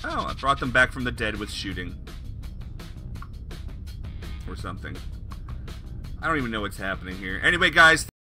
Oh, I brought them back from the dead with shooting. Or something. I don't even know what's happening here. Anyway, guys...